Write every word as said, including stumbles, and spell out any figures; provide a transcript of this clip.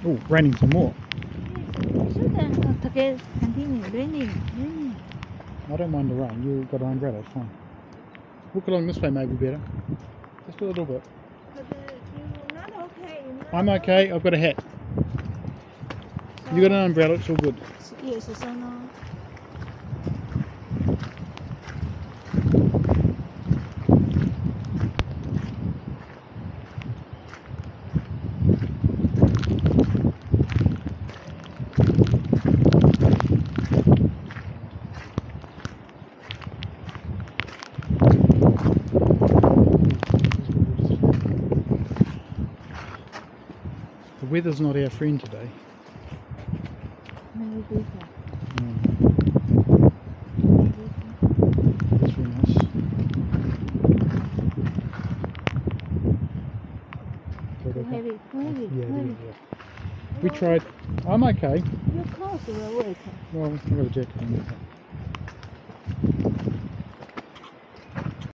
Oh, raining some more. Shouldn't okay, continue raining, raining. I don't mind the rain. You've got an umbrella, it's fine. Walk along this way, maybe better. Just a little bit. But uh, you're not okay. You're not I'm okay. I've got a hat. So, You got an umbrella. It's all good. yes, so no. The weather's not our friend today. Maybe this one. Mm. That's very nice. Too heavy, too heavy, Yeah, too it heavy. is, yeah. We tried. I'm okay. Your clothes will wet. Well, I've got a jacket on.